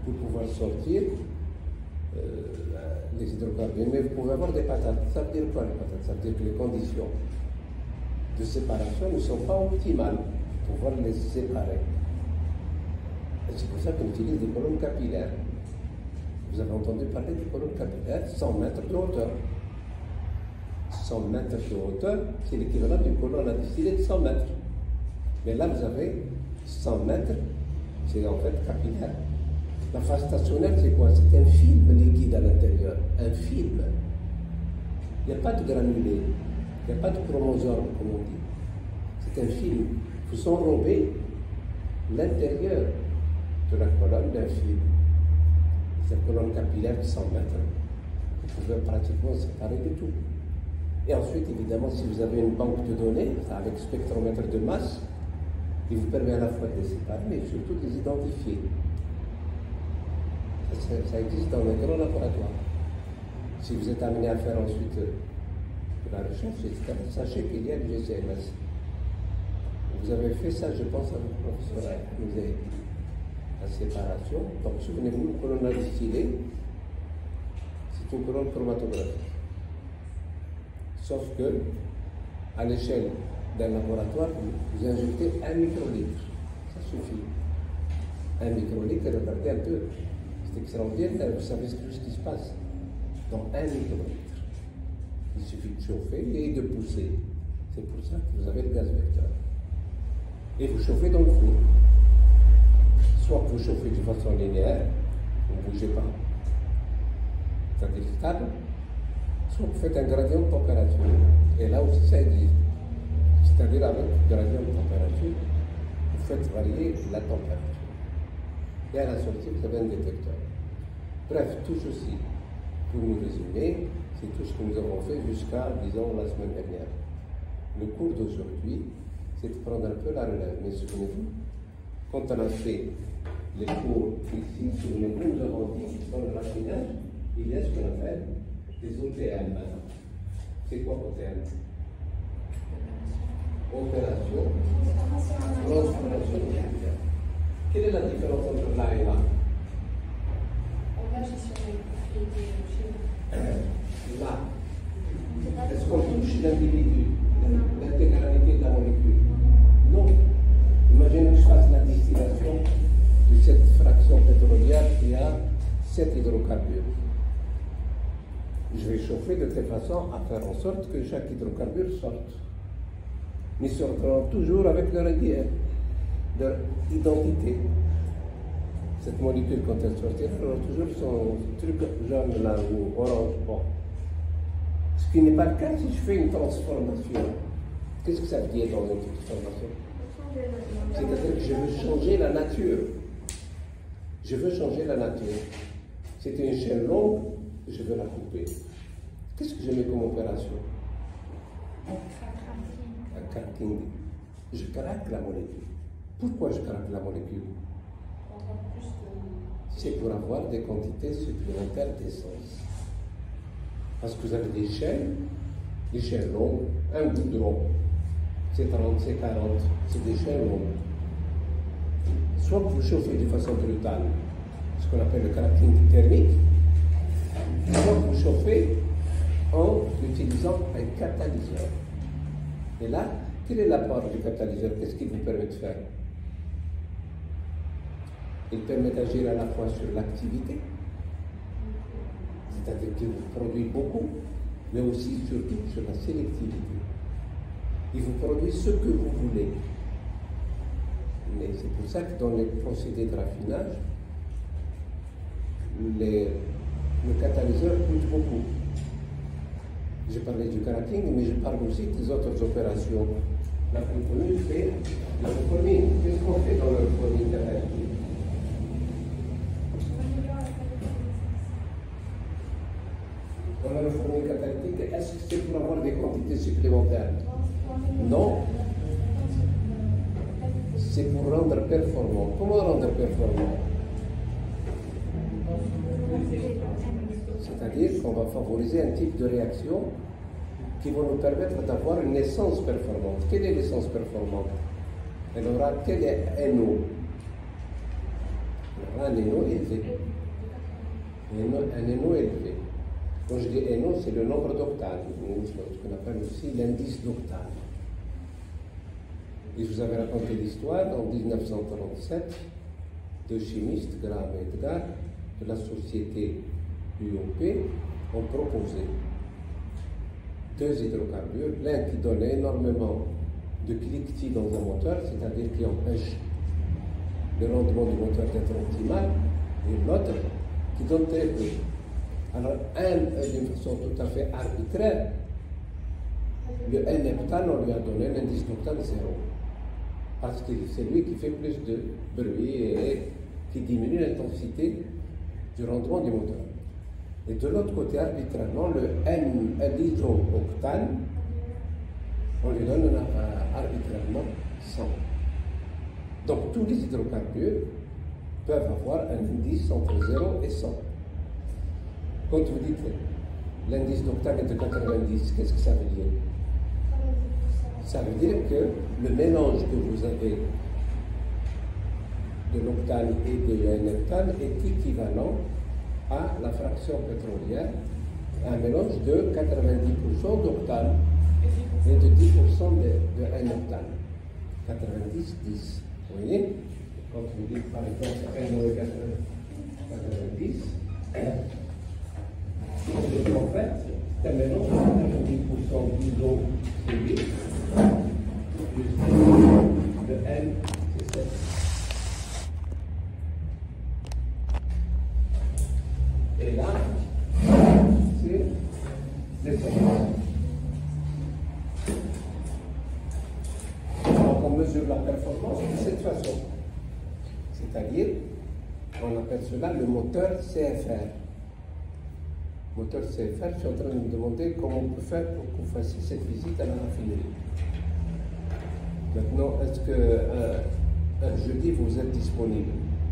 pour pouvoir sortir les hydrocarbures. Mais vous pouvez avoir des patates. Ça veut dire quoi les patates? Ça veut dire que les conditions de séparation ne sont pas optimales pour pouvoir les séparer. Et c'est pour ça qu'on utilise des colonnes capillaires. Vous avez entendu parler des colonnes capillaires, 100 mètres de hauteur. 100 mètres de hauteur, c'est l'équivalent d'une colonne à distiller de 100 mètres. Mais là, vous avez 100 mètres, c'est en fait capillaire. La phase stationnaire, c'est quoi? C'est un film liquide à l'intérieur. Un film. Il n'y a pas de granulé. Il n'y a pas de chromosome, comme on dit. C'est un film. Il faut enrober l'intérieur de la colonne d'un film. Cette colonne capillaire de 100 mètres, vous pouvez pratiquement séparer de tout. Et ensuite, évidemment, si vous avez une banque de données avec spectromètre de masse, il vous permet à la fois de les séparer, mais surtout de les identifier. Ça existe dans les grands laboratoires. Si vous êtes amené à faire ensuite de la recherche, etc., sachez qu'il y a le GCMS. Vous avez fait ça, je pense, avec le professeur qui nous a dit. La séparation. Donc, souvenez-vous, une colonne à distiller, c'est une colonne chromatographique. Sauf que, à l'échelle d'un laboratoire, vous injectez 1 microlitre. Ça suffit. 1 microlitre, regardez un peu. C'est extraordinaire, vous savez ce qui se passe. Dans 1 microlitre. Il suffit de chauffer et de pousser. C'est pour ça que vous avez le gaz vecteur. Et vous chauffez dans le four. Soit vous chauffez de façon linéaire, vous ne bougez pas, c'est-à-dire stable, soit vous faites un gradient de température. Et là aussi ça existe. C'est-à-dire avec le gradient de température, vous faites varier la température. Et à la sortie, vous avez un détecteur. Bref, tout ceci, pour nous résumer, c'est tout ce que nous avons fait jusqu'à, disons, la semaine dernière. Le cours d'aujourd'hui, c'est de prendre un peu la relève. Mais souvenez-vous, quand on a fait les cours ici, souvenez-vous, nous avons dit que dans le raffinage, il y a ce qu'on appelle des OTM. C'est quoi OTM? Opération transformation moléculaire. Quelle est la différence entre là et là? On va sur les propriétés Là, est-ce qu'on touche l'individu, l'intégralité de la molécule? Non. Imaginez que je fasse la distillation de cette fraction pétrolière qui a 7 hydrocarbures. Je vais chauffer de telle façon à faire en sorte que chaque hydrocarbure sorte. Mais sortiront toujours avec leur identité. Cette molécule, quand elle sortira, elle aura toujours son truc jaune là ou orange. Bon. Ce qui n'est pas le cas si je fais une transformation. Qu'est-ce que ça veut dire dans une transformation? C'est-à-dire que je veux changer la nature. Je veux changer la nature. C'est une chaîne longue, je veux la couper. Qu'est-ce que je mets comme opération? Un cracking. Je craque la molécule. Pourquoi je craque la molécule? C'est pour avoir des quantités supplémentaires d'essence. Parce que vous avez des chaînes longues, un goudron. C'est 30, c'est 40, c'est des chaînes longues. Soit vous chauffez de façon brutale, ce qu'on appelle le cracking thermique, soit vous chauffez en utilisant un catalyseur. Et là, quel est l'apport du catalyseur? Qu'est-ce qu'il vous permet de faire? Il permet d'agir à la fois sur l'activité, c'est-à-dire qu'il vous produit beaucoup, mais aussi surtout sur la sélectivité. Il vous produit ce que vous voulez. Mais c'est pour ça que dans les procédés de raffinage, le catalyseur coûte beaucoup. J'ai parlé du cracking, mais je parle aussi des autres opérations. La plus connue, c'est la reforming. Qu'est-ce qu'on fait dans la reforming catalytique? Dans la reforming catalytique, est-ce que c'est pour avoir des quantités supplémentaires? Non. C'est pour rendre performant. Comment rendre performant? C'est-à-dire qu'on va favoriser un type de réaction qui va nous permettre d'avoir une essence performante. Quelle est l'essence performante? Elle aura quel est NO? Un NO élevé. Un NO élevé. Quand je dis NO, c'est le nombre d'octaves, ce qu'on appelle aussi l'indice d'octave. Et je vous avais raconté l'histoire en 1937 deux chimistes, Graham et Edgar, de la société UOP, ont proposé deux hydrocarbures, l'un qui donnait énormément de cliquetis dans un moteur, c'est-à-dire qui empêche le rendement du moteur d'être optimal, et l'autre qui donne très peu. Alors, d'une façon tout à fait arbitraire, le N-heptane, on lui a donné un indice d'octane 0. Parce que c'est lui qui fait plus de bruit et qui diminue l'intensité du rendement du moteur. Et de l'autre côté, arbitrairement, le N-hydrooctane, on lui donne arbitrairement 100. Donc tous les hydrocarbures peuvent avoir un indice entre 0 et 100. Quand vous dites l'indice d'octane est de 90, qu'est-ce que ça veut dire? Ça veut dire que le mélange que vous avez de l'octane et de N-heptane est équivalent à la fraction pétrolière, un mélange de 90% d'octane et de 10% de N-heptane. 90, 10. Vous voyez? Quand vous dites par exemple NO est 90, en fait, c'est un mélange de 90% d'eau, c'est 8, plus de N, c'est 7. Et là, c'est l'essence. Donc on mesure la performance de cette façon. C'est-à-dire, on appelle cela le moteur CFR. Moteur CFR, je suis en train de me demander comment on peut faire pour que vous fassiez cette visite à la raffinerie. Maintenant, est-ce que un jeudi vous êtes disponible?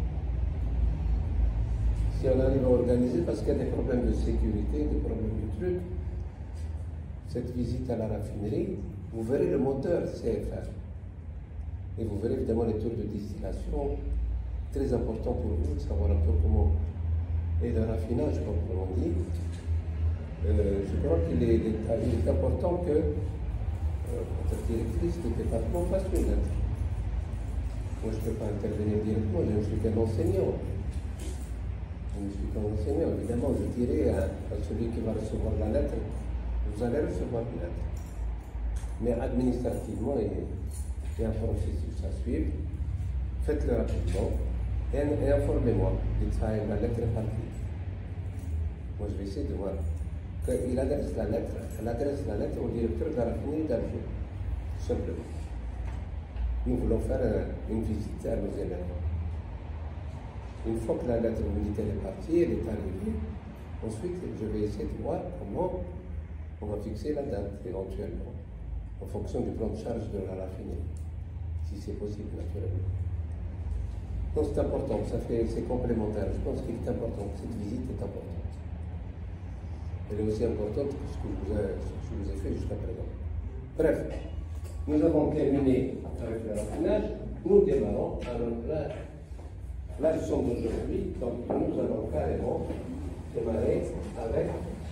Si on arrive à organiser, parce qu'il y a des problèmes de sécurité, des problèmes de trucs, cette visite à la raffinerie, vous verrez le moteur CFR. Et vous verrez évidemment les tours de distillation, très important pour vous de savoir un peu comment est le raffinage, proprement dit. Je crois qu'il est important que votre directrice du département fasse une lettre. Moi, je ne peux pas intervenir directement, je ne suis qu'un enseignant. Je ne suis qu'un enseignant. Évidemment, je dirai à celui qui va recevoir la lettre, vous allez recevoir une lettre. Mais administrativement, il y a un processus à suivre. Faites-le rapidement et informez-moi. Dites ça, la lettre est partie. Moi, je vais essayer de voir. Il adresse la lettre au directeur de la raffinerie d'Alger, tout simplement. Nous voulons faire une visite à nos élèves. Une fois que la lettre vous dit qu'elle est partie, elle est arrivée, ensuite je vais essayer de voir comment on va fixer la date éventuellement, en fonction du plan de charge de la raffinerie, si c'est possible naturellement. Donc c'est important, c'est complémentaire. Je pense qu'il est important, que cette visite est importante. Elle est aussi importante que ce que je vous ai fait jusqu'à présent. Bref, nous avons terminé avec le raffinage, nous démarrons. Alors la leçon d'aujourd'hui, donc nous allons carrément démarrer avec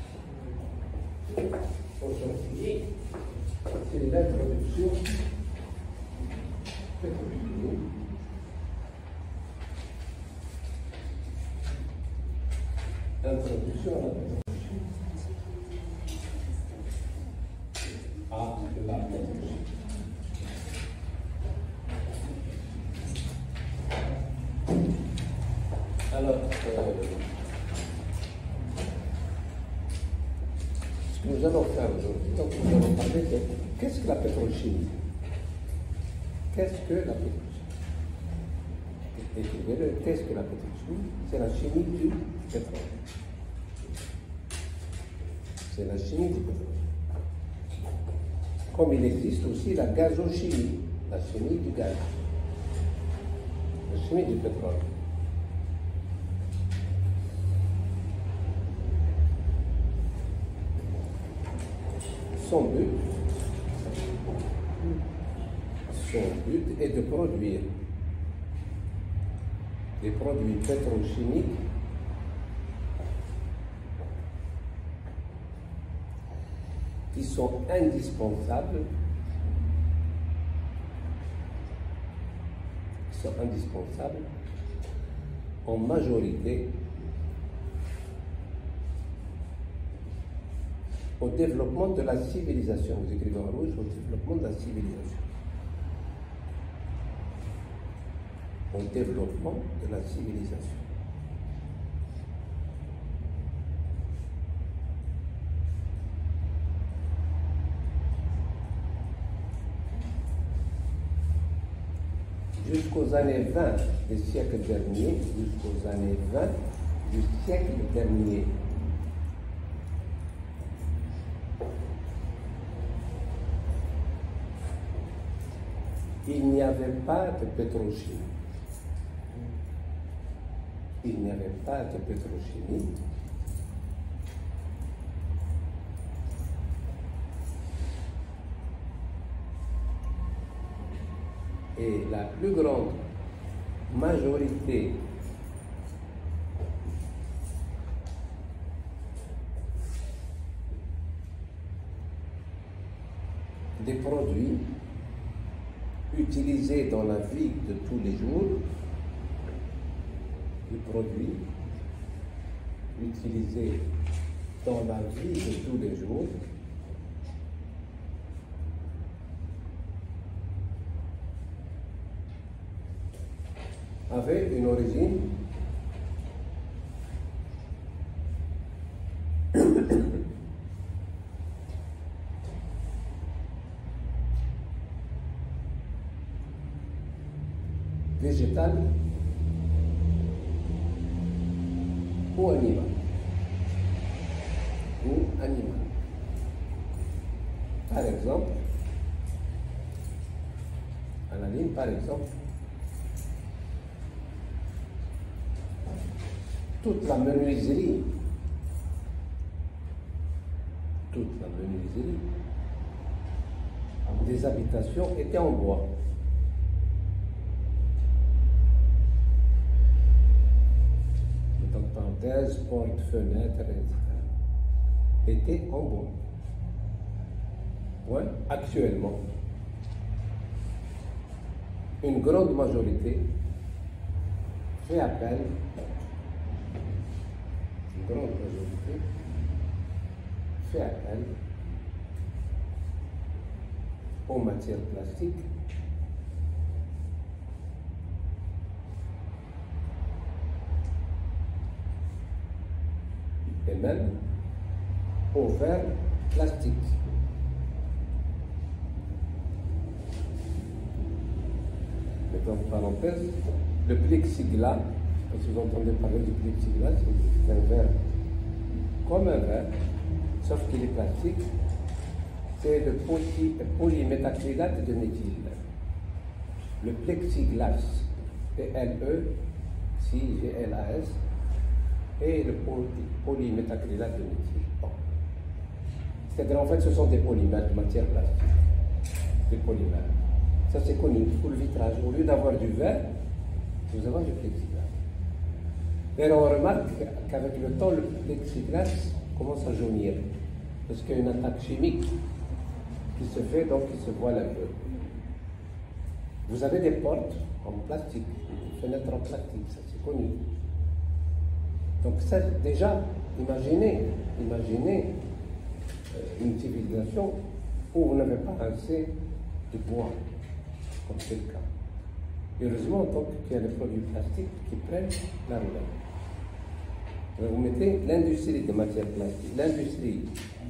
aujourd'hui, c'est l'introduction pétrochimique. Introduction à la pétrochimie. La pétrochimie. Alors, ce que nous allons faire aujourd'hui, donc nous allons parler de qu'est-ce que la pétrochimie? Qu'est-ce que la pétrochimie? Écrivez-le, qu'est-ce que la pétrochimie? C'est la chimie du pétrole. C'est la chimie du pétrole. Comme il existe aussi la gazochimie, la chimie du gaz, la chimie du pétrole. Son but est de produire des produits pétrochimiques qui sont indispensables en majorité au développement de la civilisation. Vous écrivez en rouge, au développement de la civilisation. Au développement de la civilisation. Jusqu'aux années 20 du siècle dernier, jusqu'aux années 20 du siècle dernier, il n'y avait pas de pétrochimie. Il n'y avait pas de pétrochimie. Et la plus grande majorité des produits utilisés dans la vie de tous les jours, des produits utilisés dans la vie de tous les jours, avait une origine végétale ou animale. Par exemple, à la ligne, par exemple, toute la menuiserie des habitations était en bois. Entre parenthèses, portes, fenêtres, etc. étaient en bois. Ouais, actuellement, une grande majorité fait appel aux matières plastiques et même aux verres plastiques. Entre parenthèses, le plexiglas, parce que vous entendez parler du plexiglas, c'est un verre comme un verre, sauf qu'il est plastique, c'est le polyméthacrylate de méthyle. Le plexiglas, P-L-E-C-G-L-A-S, et le polyméthacrylate de méthyle. Bon. C'est-à-dire, en fait, ce sont des polymères de matière plastique. Des polymères. Ça, c'est connu pour le vitrage. Au lieu d'avoir du verre, vous avez du plexiglas. Et on remarque qu'avec le temps, le plexiglas commence à jaunir. Parce qu'il y a une attaque chimique qui se fait, donc il se voile un peu. Vous avez des portes en plastique, des fenêtres en plastique, ça c'est connu. Donc ça, déjà, imaginez une civilisation où vous n'avez pas assez de bois, comme c'est le cas. Heureusement, donc, qu'il y a des produits plastiques qui prennent la relève. Vous mettez l'industrie des matières plastiques, l'industrie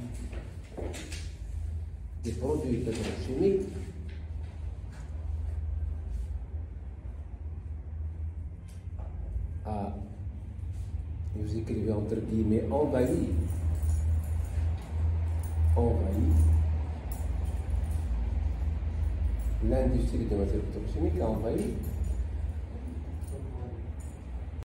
des produits pétrochimiques, vous écrivez entre guillemets, envahi l'industrie des matières pétrochimiques a envahi